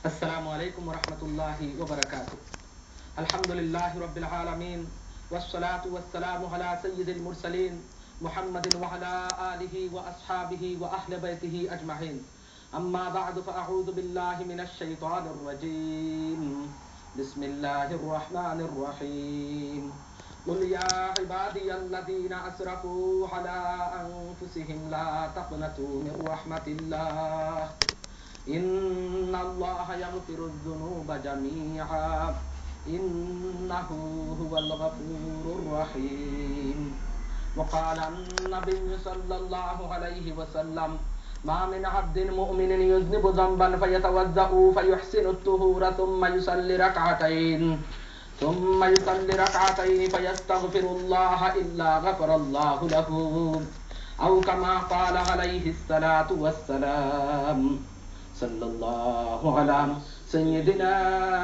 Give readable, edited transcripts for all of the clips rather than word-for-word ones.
السلام عليكم ورحمة الله وبركاته. الحمد لله رب العالمين والصلاة والسلام على سيد المرسلين محمد وعلى آله وأصحابه وأهل بيته أجمعين. أما بعد فأعوذ بالله من الشيطان الرجيم. بسم الله الرحمن الرحيم. قل يا عبادي الذين أسرفوا على أنفسهم لا تقنطوا من رحمة الله إن الله يغفر الذنوب جميعا إنه هو الغفور الرحيم. وقال النبي صلى الله عليه وسلم ما من عبد مؤمن يذنب ذنبا فيتوضأ فيحسن الطهور ثم يصلي ركعتين فيستغفر الله إلا غفر الله له أو كما قال عليه الصلاة والسلام. صلى الله على سيدنا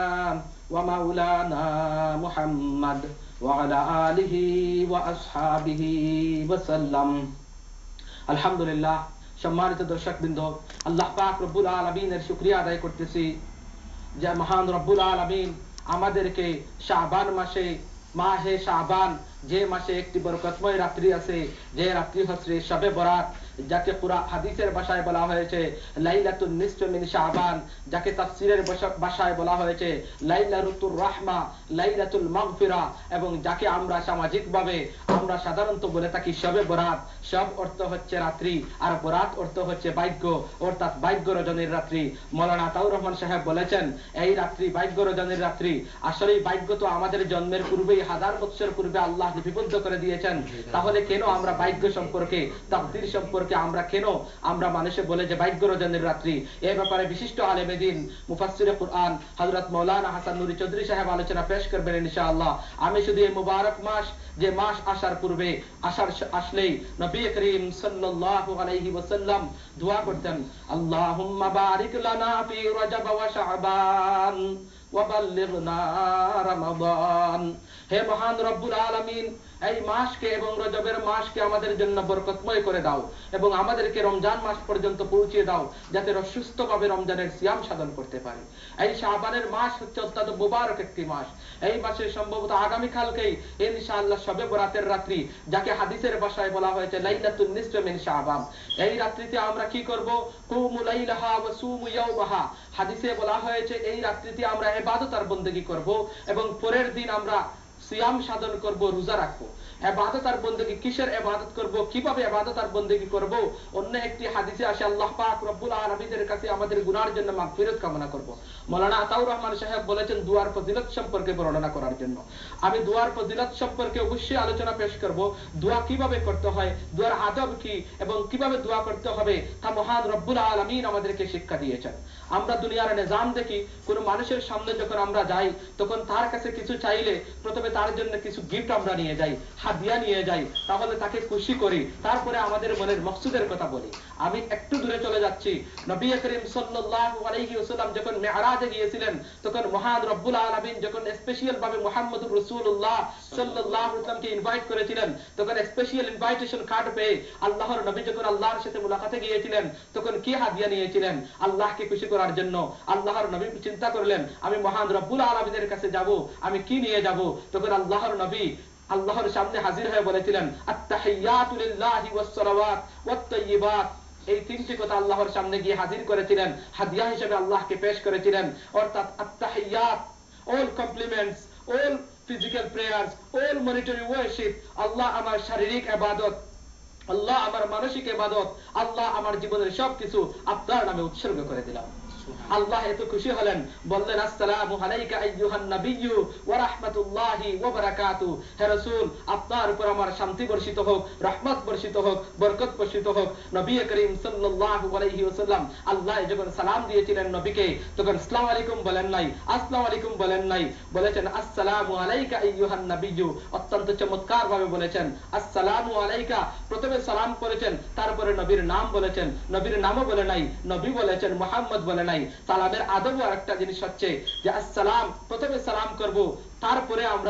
ومولانا محمد وعلى آله وأصحابه وسلم. আলহামদুলিল্লাহ, সম্মানিত দর্শকবৃন্দ, আল্লাহ পাক রব্বুল আলামিনের শুকরিয়া আদায় করতেছি যে মহান রব্বুল আলামিন আমাদেরকে শাবান মাসে, মাহে শাবান, যে মাসে একটি বরকতময় রাত্রি আছে, যে রাত্রি হচ্ছে শবে বরাত, যাকে কুরআন হাদিসের ভাষায় বলা হয়েছে লাইলাতুন নিসফ মিন শাবান, যাকে তাফসীরের ভাষায় বলা হয়েছে লাইলাতুর রাহমা, লাইলাতুল মাগফিরা, এবং যাকে আমরা সামাজিকভাবে আমরা সাধারণত বলে থাকি শবে বরাত। সব অর্থ হচ্ছে রাত্রি, আর বরাত অর্থ হচ্ছে ভাগ্য, অর্থাৎ ভাগ্য রজনীর রাত্রি। মাওলানা আতাউর রহমান সাহেব বলেছেন এই রাত্রি ভাগ্য রজনীর রাত্রি। আসলে ভাগ্য তো আমাদের জন্মের পূর্বেই, হাজার বছর পূর্বে আল্লাহ লিপিবদ্ধ করে দিয়েছেন। তাহলে কেন আমরা ভাগ্য সম্পর্কে, তাকদীর সম্পর্কে আমরা মানুষে বলে যে ভাগ্য রজনীর রাত্রি? এই ব্যাপারে বিশিষ্ট আলেমে দ্বীন মুফাসসিরে কুরআন হযরত মাওলানা হাসান নুরী চৌধুরী সাহেব আলোচনা পেশ করবেন ইনশাআল্লাহ। আমি শুধু এই মুবারক মাস, যে মাস আসার পূর্বে, আসলেই নবী করিম সাল্লাল্লাহু আলাইহি ওয়াসাল্লাম দোয়া করতেন, আল্লাহুম্মা বারিক লানা ফি রজব ওয়া শাবান ওয়া বাল্লিগনা রমাদান। হে মহান রব্বুল আলামিন, এই মাসকে এবং রজবের মাসকে আমাদের জন্য বরকতময় করে দাও এবং আমাদেরকে রমজান মাস পর্যন্ত পৌঁছে দাও, যাতে সুস্থভাবে রমজানের সিয়াম সাধন করতে পারি। এই শাবানের মাস হচ্ছে অত্যন্ত মুবারক একটি মাস। এই মাসে সম্ভবত আগামীকালকেই ইনশাআল্লাহ শবে বরাতের রাত্রি, যাকে হাদিসের ভাষায় বলা হয়েছে লাইলাতুন নিসফ মিন শাবান। এই রাত্রিতে আমরা কি করব? কুমু লাইলাহা ওয়া সুমু ইয়াওমাহা। হাদিসে বলা হয়েছে এই রাত্রিতে আমরা ইবাদত আর বندگی করব এবং পরের দিন আমরা সিয়াম সাধন করব, রোজা রাখবো। ইবাদত আর বندگی, কিসের ইবাদত করব, কিভাবে ইবাদত আর বندگی করব? অন্য একটি হাদিসে আসে আল্লাহ পাক রব্বুল আলামিনের কাছে আমাদের গুনার জন্য মাগফিরাত কামনা করব। মাওলানা আতাউর রহমান সাহেব বলেছেন দুয়ার ফজিলত সম্পর্কে বর্ণনা করার জন্য। আমি দুয়ার ফজিলত সম্পর্কে অবশ্যই আলোচনা পেশ করব। দোয়া কিভাবে করতে হয়, দোয়ার আদব কি এবং কিভাবে দোয়া করতে হবে, তা মহান রব্বুল আলামিন আমাদেরকে শিক্ষা দিয়েছেন। আমরা দুনিয়ার নিজাম দেখি, কোন মানুষের সামনে যখন আমরা যাই তখন তার কাছে কিছু চাইলে প্রথমে তার জন্য কিছু গিফট আমরা নিয়ে যাই, হাদিয়া নিয়ে যাই, তাহলে তাকে খুশি করি, তারপরে আমাদের মনের মকসুদের কথা বলি। আমি একটু দূরে চলে যাচ্ছি। নবী করিম সাল্লাল্লাহু আলাইহি ওয়াসাল্লাম যখন মেরাজে গিয়েছিলেন, তখন মহান রব্বুল আলামিন যখন স্পেশাল ভাবে মুহাম্মদুর রাসূলুল্লাহ সাল্লাল্লাহু আলাইহি ওয়াসাল্লামকে ইনভাইট করেছিলেন, তখন স্পেশাল ইনভাইটেশন কার্ড পেয়ে আল্লাহর নবী যখন আল্লাহর সাথে মুলাকাতে গিয়েছিলেন, তখন কি হাদিয়া নিয়েছিলেন? আল্লাহকে খুশি করার জন্য আল্লাহর নবী চিন্তা করলেন আমি মহান রব্বুল আলামিনের কাছে যাব, আমি কি নিয়ে যাব? তখন আল্লাহর নবী আল্লাহর সামনে হাজির হয়ে বলেছিলেন আত-তাহিয়াতু লিল্লাহি ওয়াস-সালাওয়াত ওয়াত-তাইয়্যিবাত। এই তিনটি কথা আল্লাহর সামনে গিয়ে হাজির করেছিলেন, হাদিয়া হিসেবে আল্লাহকে পেশ করেছিলেন। অর্থাৎ আত-তাহিয়াত, all compliments, all physical prayers, all monetary worship, আল্লাহ আমার শারীরিক ইবাদত, আল্লাহ আমার মানসিক ইবাদত, আল্লাহ আমার জীবনের সবকিছু আপনার নামে উৎসর্গ করে দিলাম। আল্লাহ এত খুশি হলেন, বললেন আসসালামু আলাইকা আইয়ুহান নাবিয়্যু ওয়া রাহমাতুল্লাহি ওয়া বারাকাতুহু। হে রাসূল, আপনার উপর আমার শান্তি বর্ষিত হোক, রহমত বর্ষিত হোক, বরকত বর্ষিত হোক। নবী করিম সাল্লাল্লাহু আলাইহি ওয়াসাল্লাম আল্লাহ যখন সালাম দিয়েছিলেন নবীকে, তখন আসসালামু আলাইকুম বলেন নাই, আসসালামু আলাইকুম বলেন নাই, বলেছেন আসসালামু আলাইকা আইয়ুহান নাবিয়্যু। অত্যন্ত চমৎকার ভাবে বলেছেন আসসালামু আলাইকা। প্রথমে সালাম করেছেন, তারপরে নবীর নাম বলেছেন, নবীর নামও বলে নাই, নবী বলেছেন, মুহাম্মদ বলে নাই। সালামের আদব আরেকটা জিনিস হচ্ছে যে আসসালাম, প্রথমে সালাম করব, তারপরে আমরা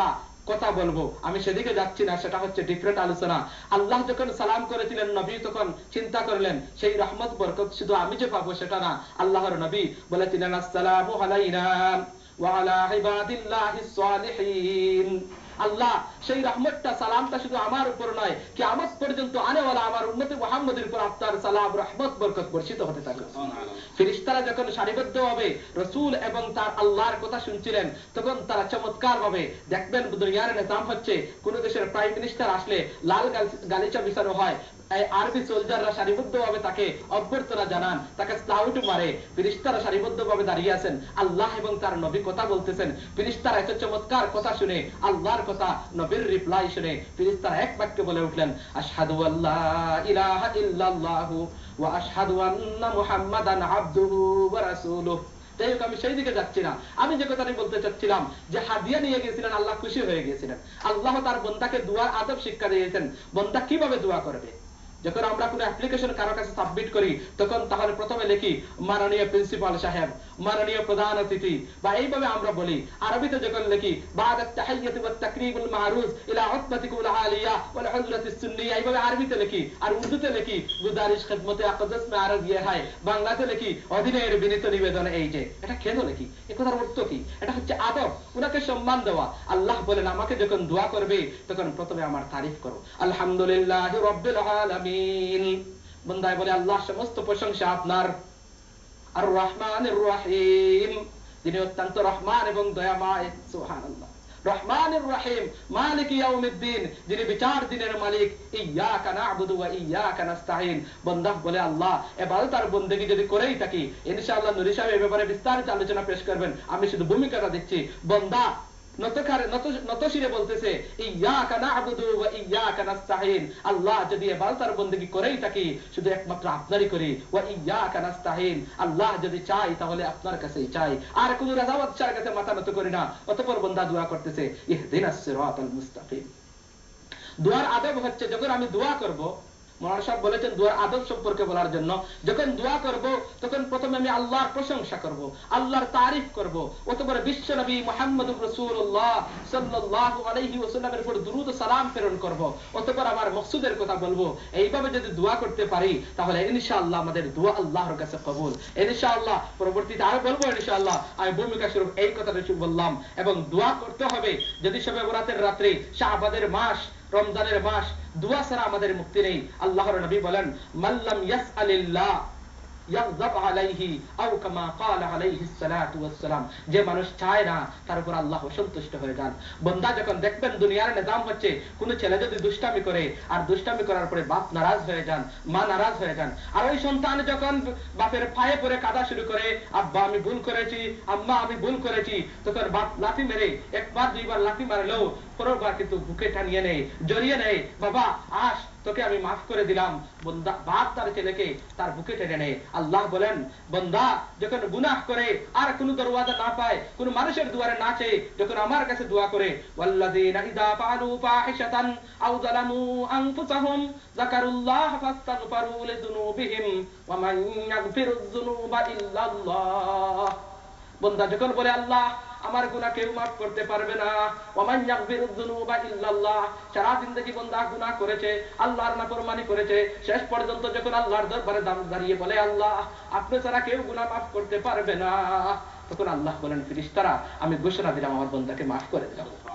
কথা বলবো, আমি সেদিকে যাচ্ছি না, সেটা হচ্ছে ডিফারেন্ট আলোচনা। আল্লাহ যখন সালাম করেছিলেন, নবী তখন চিন্তা করলেন সেই রহমত বরকত শুধু আমি যে পাবো সেটা না, আল্লাহর নবী বলেছিলেন আসসালামু আলাইনা ওয়া আলা ইবাদিল্লাহিস সালিহিন। আল্লাহ সেই রহমতটা, সালামটা শুধু আমার উপর নয়, কিয়ামত পর্যন্ত আনেওয়ালা আমার উম্মতে মুহাম্মদের উপর আপনার সালাম রহমত বরকত বর্ষিত হতে থাকবে। ফেরেশতারা যখন সারিবদ্ধভাবে রাসূল এবং তার আল্লাহর কথা শুনছিলেন, তখন তারা চমৎকার ভাবে দেখবেন দুনিয়ার নিজাম হচ্ছে, কোন দেশের প্রাইম মিনিস্টার আসলে লাল গালিচা বিছানো হয়, আরবি সোলজাররা সারিবদ্ধভাবে তাকে অভ্যর্থনা জানান, তাকে স্লাউট মারে। ফেরেশতারা সারিবদ্ধভাবে দাঁড়িয়ে আছেন, আল্লাহ এবং তার নবী কথা বলতেছেন। ফেরেশতারা এত চমৎকার কথা শুনে, আল্লাহর কথা, নবীর রিপ্লাই শুনে ফেরেশতারা এক বাক্যে বলে উঠলেন আশহাদু আল্লা ইলাহা ইল্লাল্লাহু ওয়া আশহাদু আন্না মুহাম্মাদান আবদুহু ওয়া রাসূলুহু। যাই হোক, আমি সেই দিকে যাচ্ছি না। আমি যে কথাটি বলতে চাচ্ছিলাম, যে হাদিয়া নিয়ে গেছিলেন, আল্লাহ খুশি হয়ে গিয়েছিলেন। আল্লাহ তার বান্দাকে দুয়ার আদব শিক্ষা দিয়েছেন, বান্দা কিভাবে দোয়া করবে। যখন আমরা কোনো অ্যাপ্লিকেশন কারো কাছে সাবমিট করি, তখন তাহলে প্রথমে লিখি মাননীয় প্রিন্সিপাল সাহেব, মাননীয় প্রধান অতিথি, বা এইভাবে আমরা বলি। আরবিতে যখন লিখি বাদ আত-তাহিয়াতু ওয়াত তাকরিমুল মারুজ ইলা উতবাতিকুল আলিয়া ওয়াল হুজরাতিস সুন্নিয়া, এইভাবে আরবিতে লিখি। আর উর্দুতে লিখি গুজারিশ খিদমতে আকদাস মে আরজ ইয়ে হয়। বাংলাতে লিখি অধীনের বিনীত নিবেদন এই যে। এটা কেন লিখি? এই কথার অর্থ কি? এটা হচ্ছে আদব, উনাকে সম্মান দেওয়া। আল্লাহ বলেন আমাকে যখন দোয়া করবে, তখন প্রথমে আমার তারিফ করো, আলহামদুলিল্লাহি রাব্বিল আলামিন। বান্দা বলে আল্লাহ সমস্ত প্রশংসা আপনার। আর রহমানির রহিম, যিনি অত্যন্ত রহমান এবং দয়াময়। সুবহানাল্লাহ। রহমানির রহিম, মালিক ইয়াউমিদ্দিন, যিনি বিচার দিনের মালিক। ইয়্যাকা না'বুদু ওয়া ইয়্যাকা নাস্তাঈন। বান্দা বলে আল্লাহ ইবাদত আর বندگی যদি করেই থাকি, ইনশাআল্লাহ নূরী সাহেব এই ব্যাপারে বিস্তারিত আলোচনা পেশ করবেন, আমি শুধু ভূমিকাটা দিচ্ছি। বান্দা নতশিরে বলতেছে ইয়্যাকা না'বুদু ওয়া ইয়্যাকা নাস্তাঈন। আল্লাহ যদি ইবাদত আর বندگی করেই থাকি, শুধু একমাত্র আপনারই করি। ওয়া ইয়্যাকা নাস্তাঈন, আল্লাহ যদি চাই তাহলে আপনার কাছেই চাই, আর কোন রাজাওয়াত চার কাছে মাথা নত করি না। অতঃপর বান্দা দোয়া করতেছে ইহদিনাস সিরাতাল মুস্তাকিম। দোয়ার আদব হচ্ছে, যখন আমি দোয়া করব, মৌলানা সাহেব বলেছেন দোয়ার আদব সম্পর্কে বলার জন্য, যখন দোয়া করব তখন প্রথমে আমি আল্লাহর প্রশংসা করব, আল্লাহর তারিফ করব, অতঃপর বিশ্ব নবী মুহাম্মদুর রাসূলুল্লাহ সাল্লাল্লাহু আলাইহি ওয়াসাল্লামের উপর দুরূদ ও সালাম প্রেরণ করব, অতঃপর আমার মাকসুদের কথা বলবো। এইভাবে যদি দোয়া করতে পারি, তাহলে ইনশাআল্লাহ আমাদের দোয়া আল্লাহর কাছে কবুল। ইনশাআল্লাহ পরবর্তীতে আরো বলবো ইনশাআল্লাহ। আমি ভূমিকা স্বরূপ এই কথাটা বললাম। এবং দোয়া করতে হবে, যদি শবে বরাতের রাত্রি, শাবানের মাস, রমজানের মাস, দোয়া ছাড়া আমাদের মুক্তি নেই। আল্লাহর নবী বলেন মাল্লাম ইয়াসআলিল্লাহ ইয়াগযাব আলাইহি আও কামা ক্বালা আলাইহিস সালাতু ওয়াস সালাম। যে মানুষ চায় না, তার উপর আল্লাহ অসন্তুষ্ট হয়ে যান। বান্দা যখন দেখবেন দুনিয়ার নিজাম হচ্ছে, কোন ছেলে যদি দুষ্টামি করে, আর দুষ্টামি করার পরে বাপ নারাজ হয়ে যান, মা নারাজ হয়ে যান, আর ওই সন্তান যখন বাপের পায়ে পড়ে কাঁদা শুরু করে, আব্বা আমি ভুল করেছি, আম্মা আমি ভুল করেছি, তখন বাপ লাঠি মেরে, একবার দুইবার লাঠি মারলেও পরেরবার কিন্তু বুকে টানিয়ে নেয়, জড়িয়ে নেয়, বাবা আস তোকে আমি মাফ করে দিলাম। বান্দা বাপ তার ছেলেকে তার বুকে টেনে নেয়। আল্লাহ বলেন বান্দা যখন গুনাহ করে, আর কোন দরওয়াজা না পায়, কোন মানুষের দুয়ারে না চেয়ে যখন আমার কাছে দোয়া করে, ওয়াল্লাযীনা ইযা ফাআলু ফাহিশাতান আও যালামু আনফুসাহুম যাকারুল্লাহ ফাস্তাগফারু লিযুনুবিহিম ওয়া মান ইয়াগফিরুয যুনুবা ইল্লাল্লাহ। বান্দা যখন বলে আল্লাহ আমার গুনাহ কেউ মাফ করতে পারবে না, ওয়া মান ইয়াগফিরুয যুনুবা ইল্লাল্লাহ, সারা জিন্দেগি বান্দা গুনাহ করেছে, আল্লাহর নাফরমানি করেছে, শেষ পর্যন্ত যখন আল্লাহর দরবারে দাঁড়িয়ে বলে আল্লাহ আপনি ছাড়া কেউ গুনাহ মাফ করতে পারবে না, তখন আল্লাহ বলেন ফেরেশতারা আমি ঘোষণা দিলাম আমার বান্দাকে মাফ করে দিলাম।